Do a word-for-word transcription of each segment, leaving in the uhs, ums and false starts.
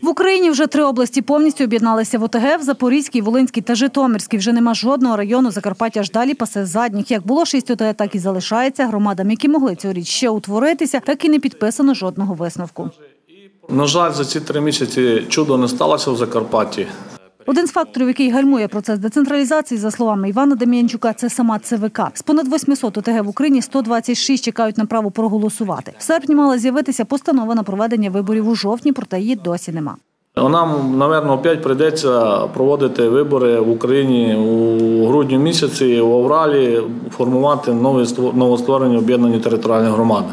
В Україні вже три області повністю об'єдналися в ОТГ. В Запорізькій, Волинській та Житомирській вже нема жодного району. Закарпаття ж далі пасе задніх. Як було шість ОТГ, так і залишається. Громадам, які могли цьогоріч ще утворитися, так і не підписано жодного висновку. На жаль, за ці три місяці чудо не сталося в Закарпатті. Один з факторів, який гальмує процес децентралізації, за словами Івана Дем'янчука, це сама ЦВК. З понад восьмисот ОТГ в Україні сто двадцять шість чекають на право проголосувати. В серпні мала з'явитися постанова на проведення виборів у жовтні, проте її досі нема. Нам, мабуть, опять прийдеться проводити вибори в Україні у грудні місяці, в Авралі, формувати новостворені об'єднані територіальні громади.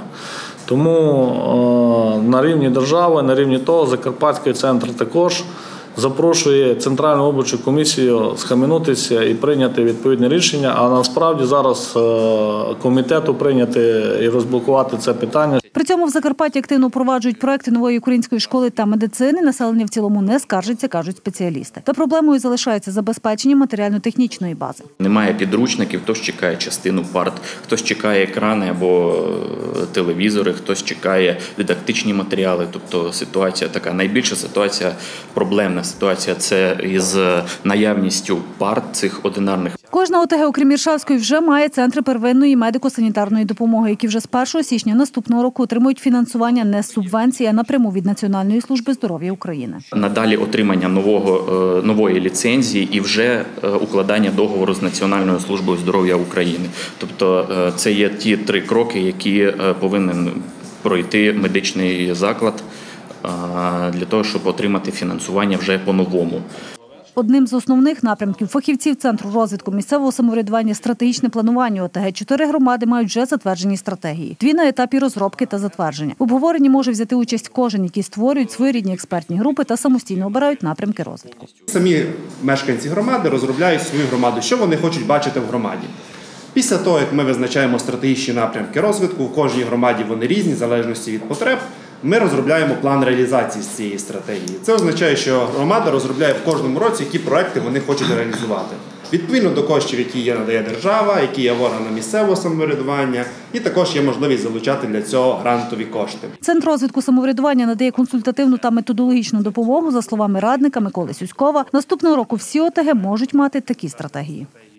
Тому на рівні держави, на рівні того, Закарпатський центр також запрошує Центральну виборчу комісію схаменутися і прийняти відповідне рішення, а насправді зараз комітету прийняти і розблокувати це питання. При цьому в Закарпатті активно впроваджують проекти нової української школи та медицини. Населення в цілому не скаржиться, кажуть спеціалісти. Та проблемою залишається забезпечення матеріально-технічної бази. Немає підручників, хтось чекає частину парт, хтось чекає екрани або телевізори, хтось чекає дидактичні матеріали. Тобто ситуація така, найбільша ситуація, проблемна ситуація – це із наявністю парт цих одинарних. Кожна ОТГ, окрім Іршавської, вже має центри первинної медико-санітарної допомоги, які вже з першого січня наступного року отримують фінансування не з субвенції, а напряму від Національної служби здоров'я України. Надалі отримання нового, нової ліцензії і вже укладання договору з Національною службою здоров'я України. Тобто це є ті три кроки, які повинен пройти медичний заклад для того, щоб отримати фінансування вже по-новому. Одним з основних напрямків фахівців Центру розвитку місцевого самоврядування – стратегічне планування ОТГ. Чотири громади мають вже затверджені стратегії. Дві на етапі розробки та затвердження. В обговоренні може взяти участь кожен, які створюють своєрідні експертні групи та самостійно обирають напрямки розвитку. Самі мешканці громади розробляють свою громаду, що вони хочуть бачити в громаді. Після того, як ми визначаємо стратегічні напрямки розвитку, в кожній громаді вони різні, в залежності від потреб, ми розробляємо план реалізації з цієї стратегії. Це означає, що громада розробляє в кожному році, які проекти вони хочуть реалізувати. Відповідно до коштів, які є надає держава, які є в органах місцевого самоврядування, і також є можливість залучати для цього грантові кошти. Центр розвитку самоврядування надає консультативну та методологічну допомогу. За словами радника Миколи Сюськова, наступного року всі ОТГ можуть мати такі стратегії.